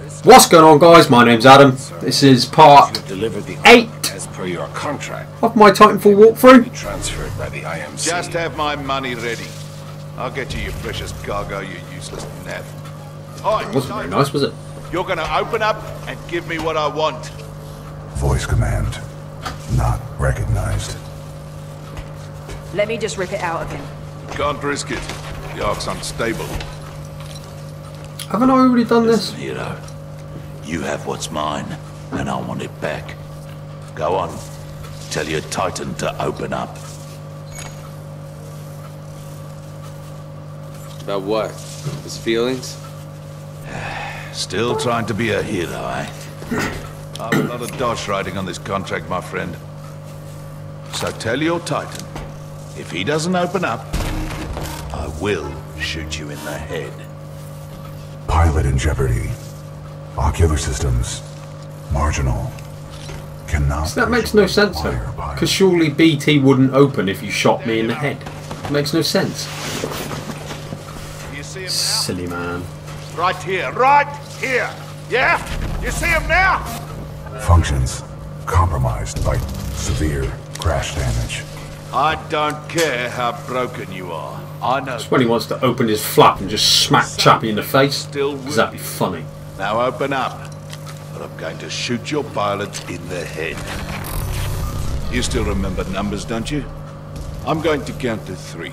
What's going on, guys? My name's Adam. This is part 8 as per your contract. of my Titanfall walkthrough. Transferred by the IMC. Just have my money ready. I'll get you your precious cargo, you useless naff. That wasn't very nice, was it? You're gonna open up and give me what I want. Voice command. Not recognized. Let me just rip it out of him. Can't risk it. The ark's unstable. Haven't I already done this? Hero, you have what's mine, and I want it back. Go on. Tell your Titan to open up. About what? His feelings? Still trying to be a hero, eh? I've a lot of dosh riding on this contract, my friend. So tell your Titan, if he doesn't open up, I will shoot you in the head. Pilot in jeopardy. Ocular systems. Marginal. Cannot. So that makes no sense, though. Because surely BT wouldn't open if you shot me in the head. It makes no sense. You see him now? Silly man. Right here, right here. Yeah? You see him now? Functions compromised by severe crash damage. I don't care how broken you are. I know. It's when he wants to open his flap and just smack Chappie in the face. Because that'd be funny. Now open up, or I'm going to shoot your pilot in the head. You still remember numbers, don't you? I'm going to count to 3.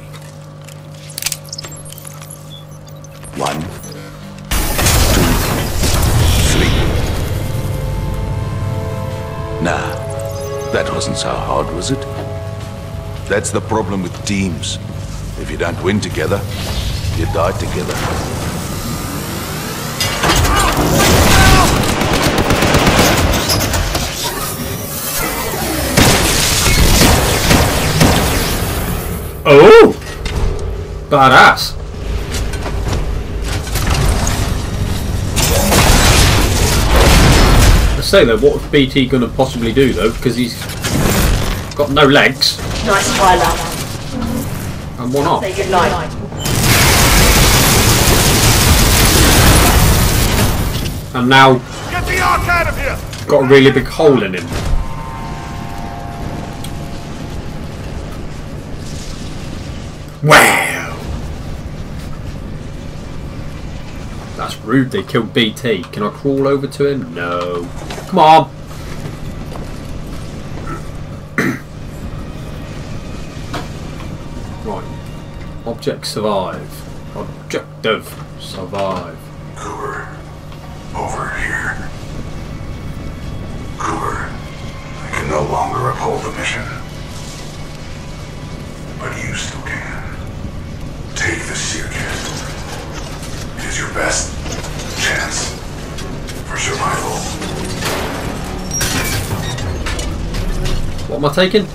1, 2, 3. Nah, that wasn't so hard, was it? That's the problem with teams. If you don't win together, you die together. Oh! Badass. I say though, what was BT gonna possibly do though? Because he's got no legs. Nice try, love. And one arm. Say goodnight. And now Get the ark out of here! got a really big hole in him. Wow! That's rude, they killed BT. Can I crawl over to him? No. Come on! Right. Object survive. Objective survive. Cooper. Over here. Cooper. I can no longer uphold the mission. But you still can. Take the seer kit. It is your best chance for survival. What am I taking?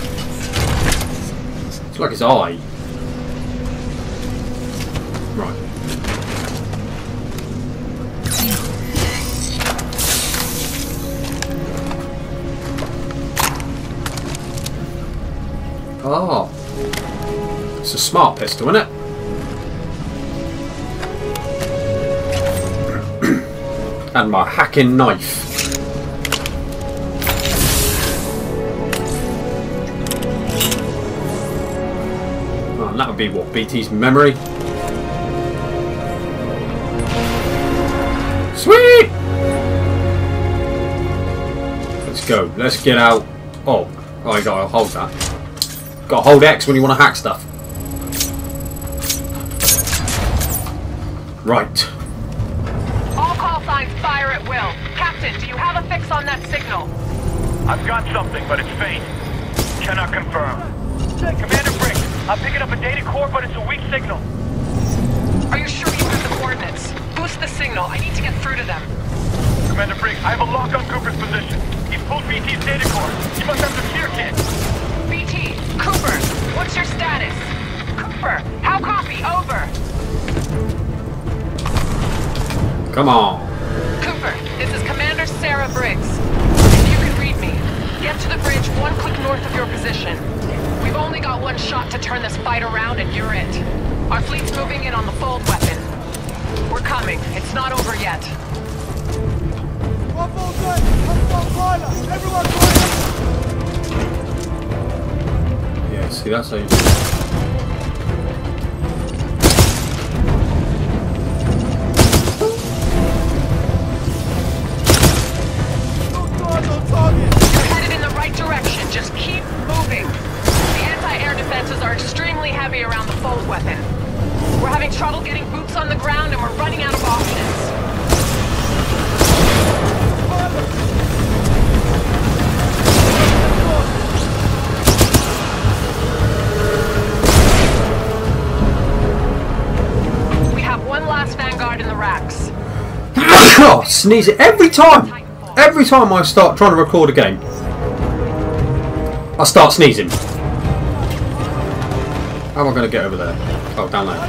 It's like his eye. Right. Oh. It's a smart pistol, isn't it? And my hacking knife. Oh, and that would be what? BT's memory? Sweet! Let's go. Let's get out. Oh, I gotta hold that. Gotta hold X when you want to hack stuff. Right. All call signs fire at will. Captain, do you have a fix on that signal? I've got something, but it's faint. Cannot confirm. Commander Briggs, I'm picking up a data core, but it's a weak signal. Are you sure you have the coordinates? Boost the signal. I need to get through to them. Commander Briggs, I have a lock on Cooper's position. He's pulled BT's data core. He must have the seer kit. BT, Cooper, what's your status? Cooper, how copy? Over. Come on. Cooper, this is Commander Sarah Briggs. If you can read me, get to the bridge 1 click north of your position. We've only got 1 shot to turn this fight around and you're it. Our fleet's moving in on the fold weapon. We're coming. It's not over yet. Yeah, see, that's how you... You're headed in the right direction. Just keep moving. The anti-air defenses are extremely heavy around the fold weapon. We're having trouble getting boots on the ground and we're running out of options. We have one last vanguard in the racks. Oh, sneeze it every time! Every time I start trying to record a game, I start sneezing. How am I going to get over there? Oh, down there.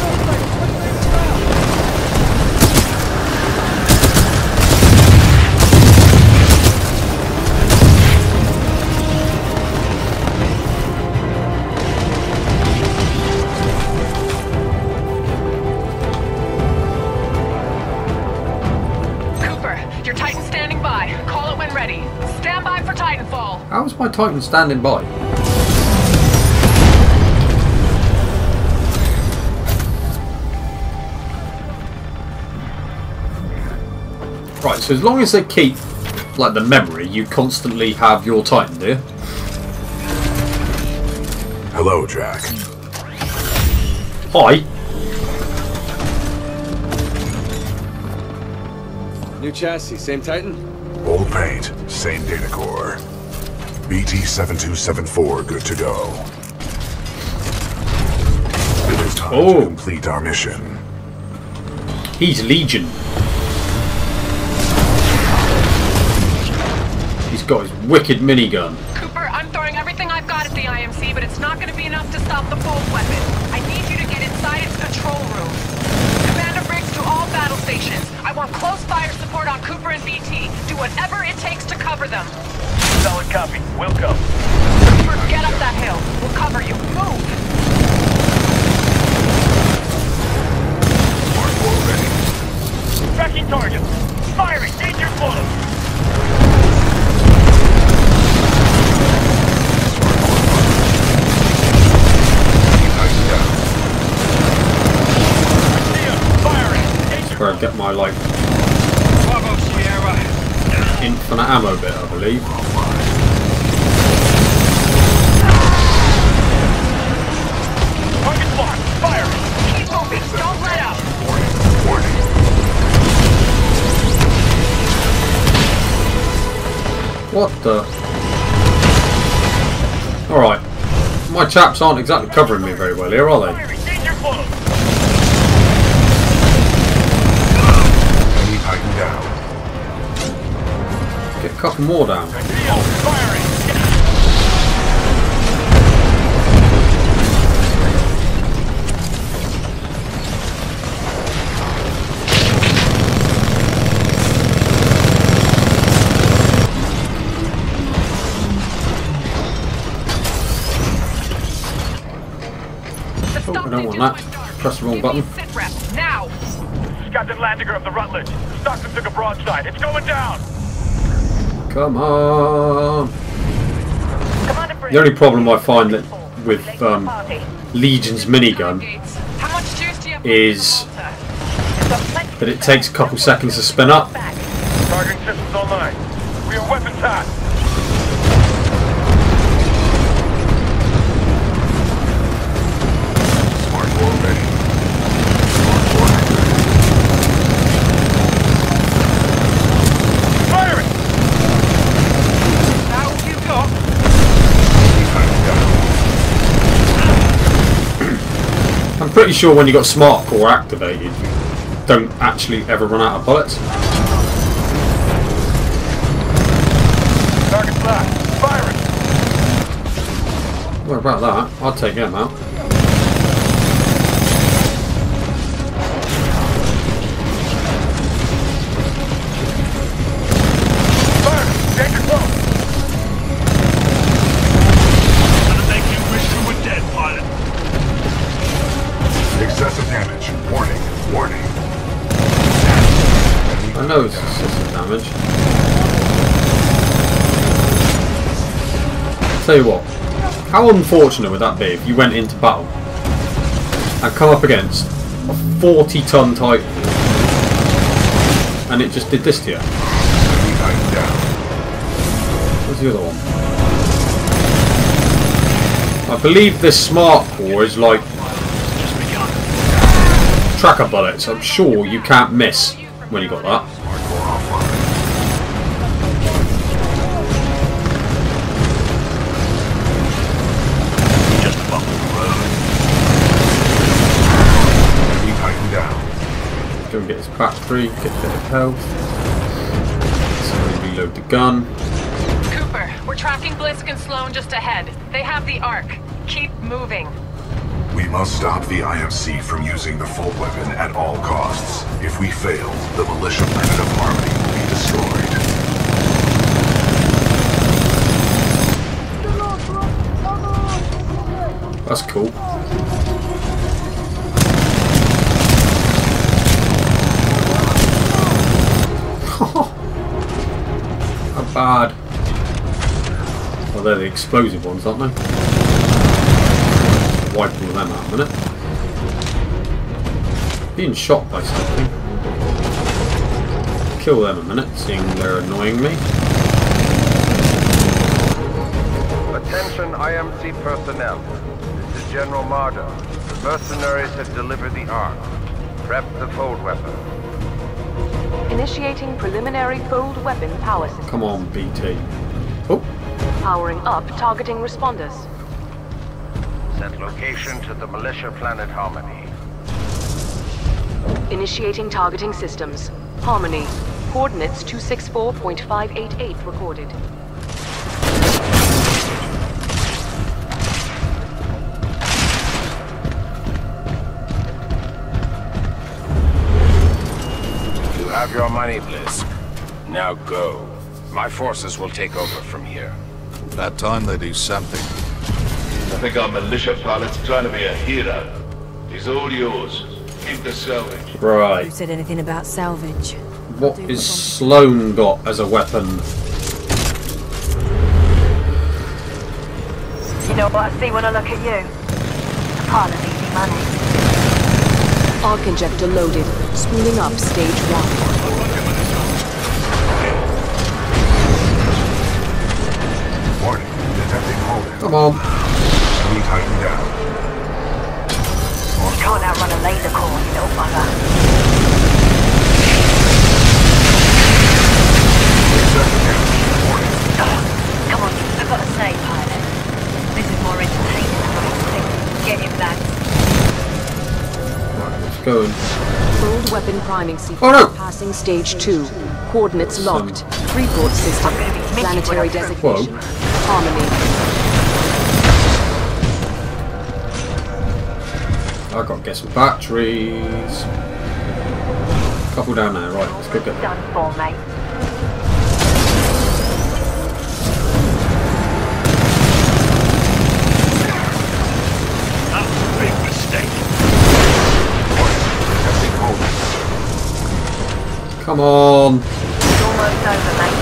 Your Titan standing by. Call it when ready. Stand by for Titanfall. How's my Titan standing by? Right, so as long as they keep, like, the memory, you constantly have your Titan, do you? Hello, Jack. Hi. New chassis, same Titan? Old paint, same data core. BT-7274 good to go. It is time to complete our mission. He's Legion. He's got his wicked minigun. Cooper, I'm throwing everything I've got at the IMC, but it's not going to be enough to stop the fold weapon. I need you to get inside its control room. Commander Briggs to all battle stations. I want close fire support on Cooper and BT. Do whatever it takes to cover them. Solid copy. We'll go. Cooper, get up that hill. We'll cover you. Move! Hardcore ready. Tracking targets. Firing. Danger close. Where I get my, like, infinite ammo bit, I believe. Target locked. Firing. Keep moving. Don't let up. Warning. What the? Alright. My chaps aren't exactly covering me very well here, are they? Firing. Danger close. Enemy Titan down. Get a couple more down. Firing. Oh, I don't want that. Press the wrong button. Sit rep. Now! This is Captain Landiger of the Rutledge. Stockton took a broadside. It's going down. Come on. The only problem I find that with Legion's minigun is that it takes a couple seconds to spin up. Targeting systems online. We are weapons hot. Hardcore ready. Firing. Now you go. I'm pretty sure when you got Smart Core activated, you don't actually ever run out of bullets. Target locked. Firing. What about that? I'll take them out. Firing. Danger close. Gonna make you wish you were dead, pilot. Excessive damage. Warning. Warning. I I know it's system damage. Tell you what, how unfortunate would that be if you went into battle and come up against a 40-ton Titan and it just did this to you? Where's the other one? I believe this smart core is like tracker bullets. I'm sure you can't miss when you got that. Go and get his battery, get a bit of health. So reload the gun. Cooper, we're tracking Blisk and Sloan just ahead. They have the Ark. Keep moving. We must stop the IMC from using the full weapon at all costs. If we fail, the militia planet of Harmony will be destroyed. That's cool. How bad. Well, they're the explosive ones, aren't they? Wipe all of them out in a minute. Being shot by something. Kill them a minute, seeing they're annoying me. Attention IMC personnel. This is General Marder. The mercenaries have delivered the Ark. Prep the fold weapon. Initiating preliminary fold weapon power system. Come on, BT. Oh. Powering up targeting responders. Set location to the militia planet Harmony. Initiating targeting systems. Harmony. Coordinates 264.588 recorded. You have your money, Blisk. Now go. My forces will take over from here. About time they do something. I think our militia pilot's trying to be a hero. He's all yours. Keep the salvage. Right. Who said anything about salvage? What is Sloan got as a weapon? You know what I see when I look at you? A pile of easy money. Arc injector loaded. Spooling up stage 1. Warning, detecting holding. Come on. We tighten down. You can't outrun a laser core, you little bugger. Come on, I've got to say, pilot. This is more entertaining than I think. Get him, lads. Right, let's go. Fold weapon priming sequence. Oh no! Passing stage 2. Coordinates locked. Freeport system. Planetary designation. Whoa. Harmony. I've got to get some batteries. Couple down there, right, let's go get them. Done for, mate. That's a big mistake. Come on! It's almost over, mate.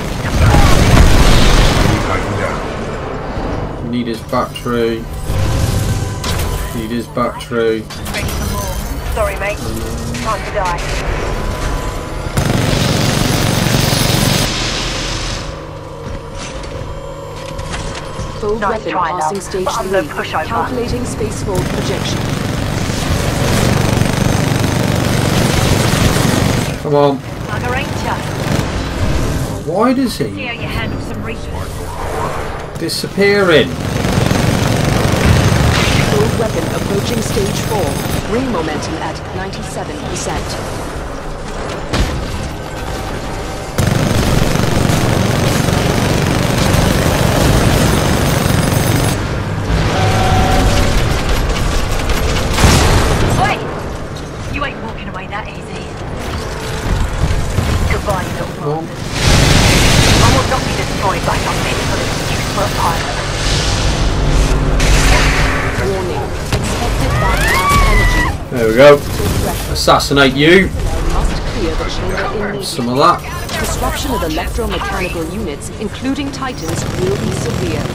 We tighten down. Need his battery. Need his battery. Ready for more. Sorry, mate. Time to die. Fold Nice weapon try, passing love, stage but I'm 3. no pushover. Calculating spacefold projection. Come on. Bugger, ain't ya? Why does See he how you handle some research. disappearing? Fold weapon approaching stage 4. Ring momentum at 97%. Wait! You ain't walking away that easy. Goodbye, you little Come on. I will not be destroyed by some medical excuse for a pilot. Warning. Expected bypass energy. There we go. Assassinate you. Must clear clear the chamber immediately. Some of that. Disruption of electromechanical units, including Titans, will be severe.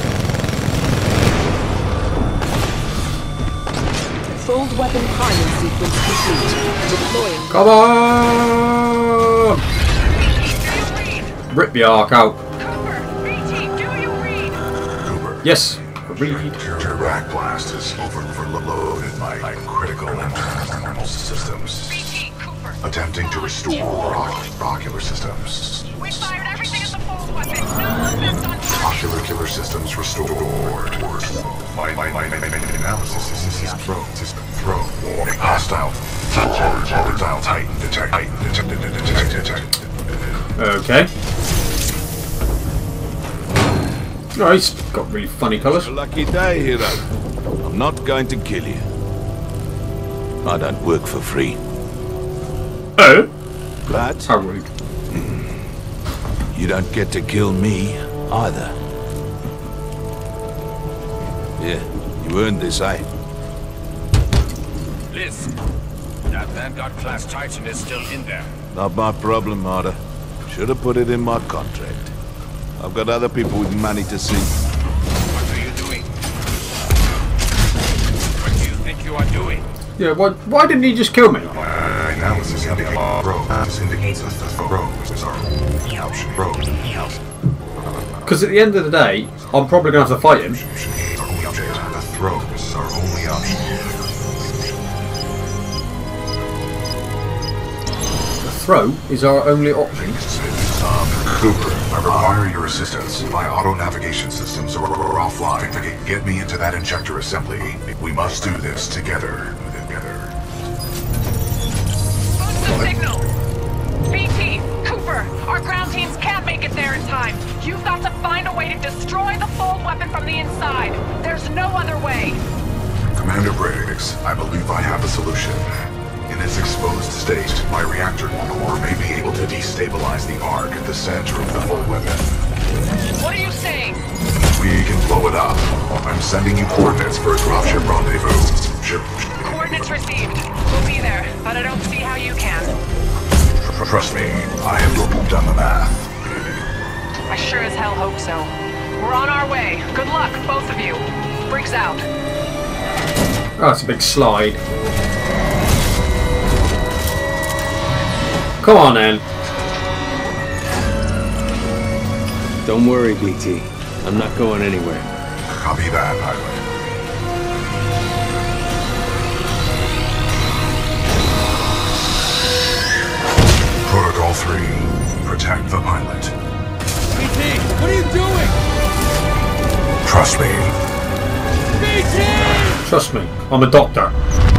Fold weapon priming sequence complete. Deploying. Come on! Rip the arc out. Cooper, BT, do you read? Cooper. Yes, read. Your back blast is overloaded my critical internal systems. BT, Cooper. Attempting to restore ocular systems. We fired everything at the fold weapon. No effect on target. Ocular systems restored. My analysis is throw. Hostile Titan detected. Okay. Oh, he's got really funny colours. A lucky day, hero. I'm not going to kill you. I don't work for free. Oh? But How rude. you don't get to kill me either. Yeah, you earned this, eh? Liz, that Vanguard class Titan is still in there. Not my problem, Marta. Should have put it in my contract. I've got other people with money to see. What are you doing? What do you think you are doing? Yeah, why didn't he just kill me? My analysis indicates the throw is our only option. Because at the end of the day, I'm probably going to have to fight him. The throw is our only option. The throw is our only option. Cooper, I require your assistance. My auto-navigation systems are offline. Get me into that injector assembly. We must do this together. Boost the signal. BT, Cooper, our ground teams can't make it there in time. You've got to find a way to destroy the fold weapon from the inside. There's no other way. Commander Briggs, I believe I have a solution. In its exposed state, my reactor core may be able to destabilize the arc at the center of the fold weapon. What are you saying? We can blow it up. I'm sending you coordinates for a dropship rendezvous. Coordinates received. We'll be there, but I don't see how you can. Trust me, I have done the math. I sure as hell hope so. We're on our way. Good luck, both of you. Briggs out. Oh, it's a big slide. Come on, then. Don't worry, BT. I'm not going anywhere. Copy that, pilot. Protocol 3. Protect the pilot. BT, what are you doing? Trust me. BT! Trust me, I'm a doctor.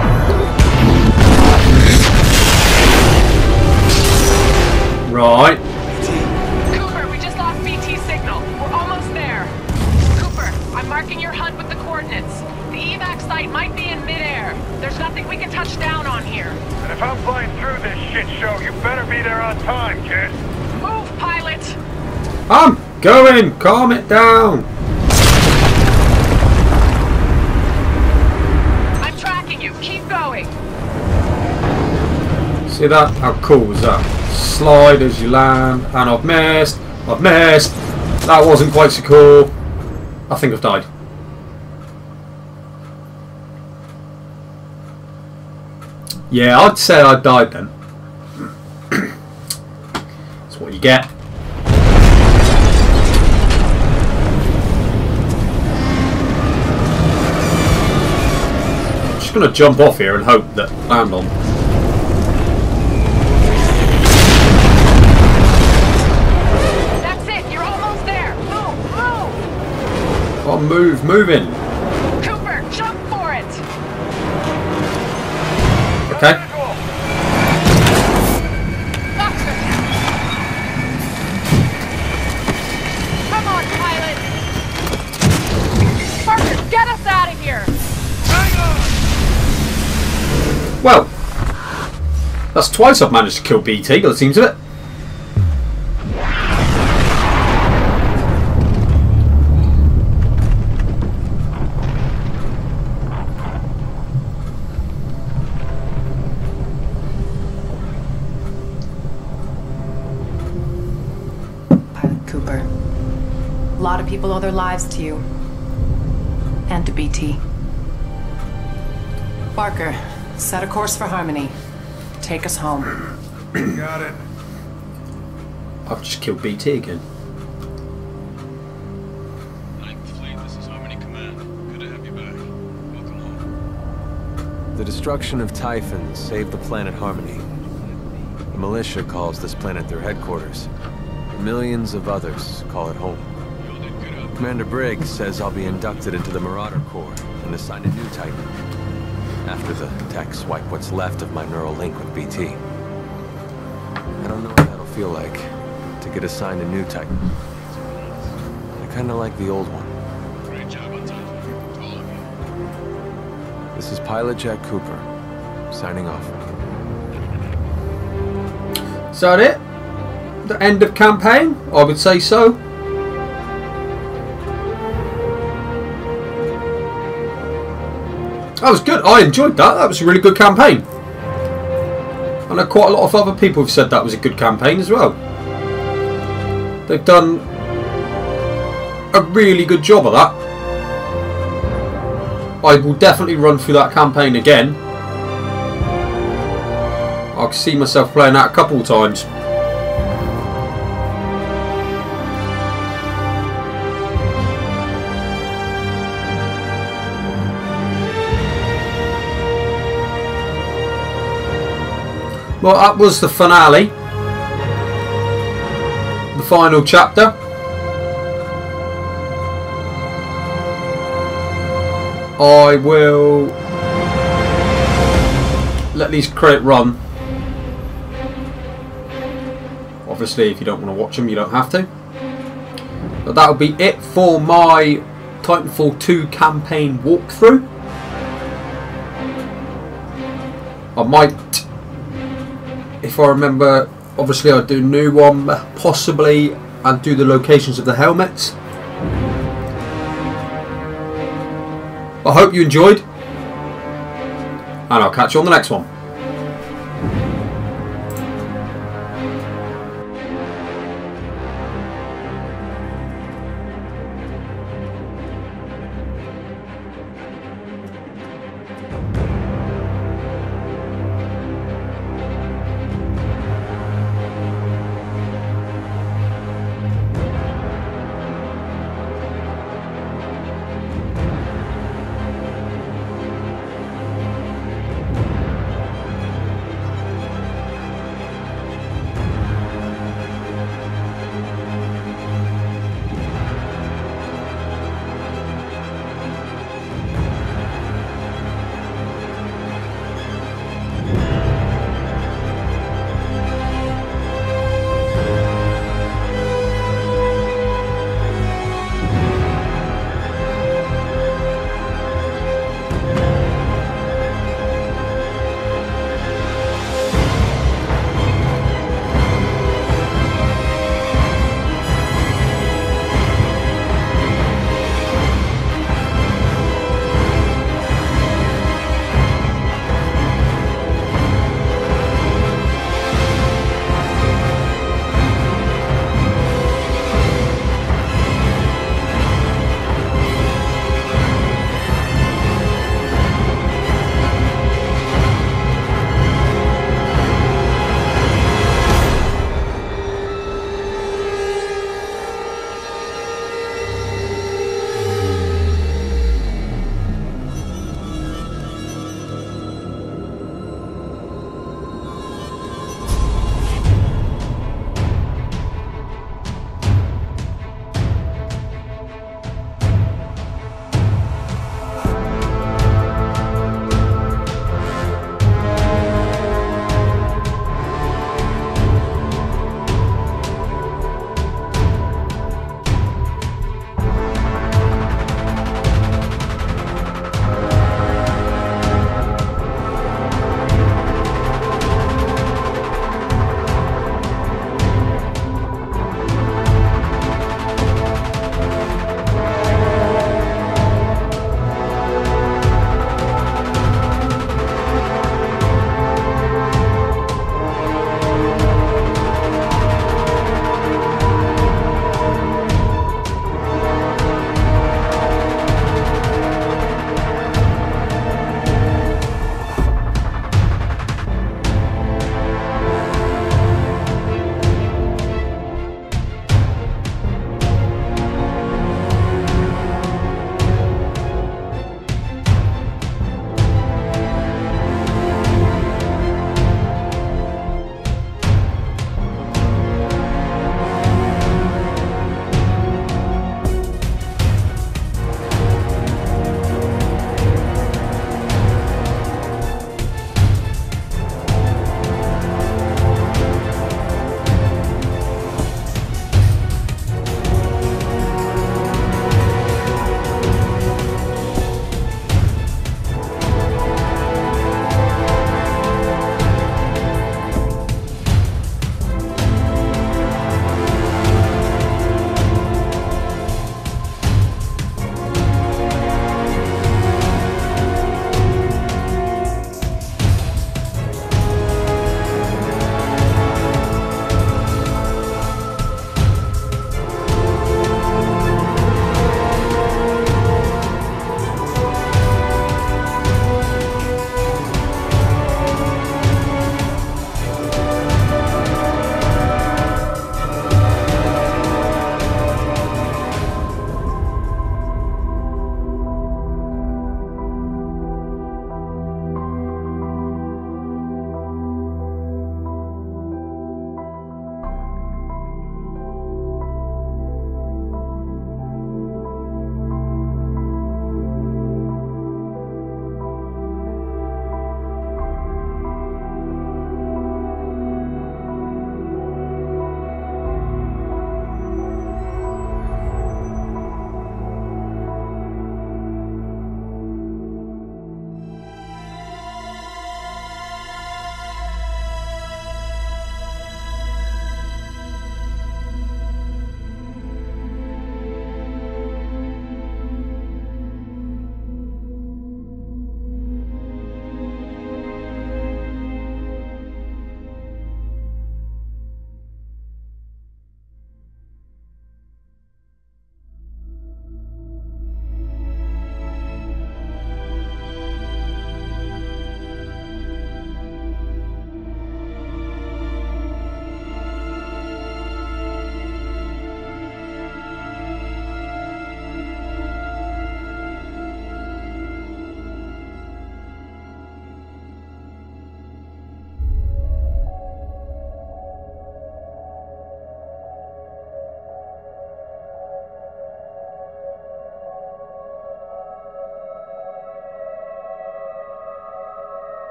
Right. Cooper, we just lost BT signal. We're almost there. Cooper, I'm marking your HUD with the coordinates. The evac site might be in midair. There's nothing we can touch down on here. And if I'm flying through this shit show, you better be there on time, kid. Move, pilot! I'm going! Calm it down! I'm tracking you. Keep going. See that? How cool was that? Slide as you land, and I've missed. That wasn't quite so cool. I think I've died. Yeah, I'd say I died then. That's what you get. I'm just going to jump off here and hope that land on. Oh, moving. Cooper, jump for it. Okay. Come on, pilot. Parker, get us out of here. Well, that's twice I've managed to kill BT, by the seems of it. people owe their lives to you. And to BT. Barker, set a course for Harmony. Take us home. Got it. I've just killed BT again. This is Harmony Command. Good to have you back. Welcome home. The destruction of Typhon saved the planet Harmony. The militia calls this planet their headquarters. Millions of others call it home. Commander Briggs says I'll be inducted into the Marauder Corps and assigned a new Titan. After the techs wipe what's left of my neural link with BT. I don't know what that'll feel like, to get assigned a new Titan. I kinda like the old one. Great job on time. To all of you. This is Pilot Jack Cooper, signing off. Is that it? The end of campaign? I would say so. That was good. I enjoyed that. That was a really good campaign. I know quite a lot of other people have said that was a good campaign as well. They've done a really good job of that. I will definitely run through that campaign again. I can see myself playing that a couple of times. Well, that was the finale. The final chapter. I will let these credits run. Obviously, if you don't want to watch them, you don't have to. But that'll be it for my Titanfall 2 campaign walkthrough. I might, if I remember, obviously I'll do a new one, possibly, and do the locations of the helmets. I hope you enjoyed, and I'll catch you on the next one.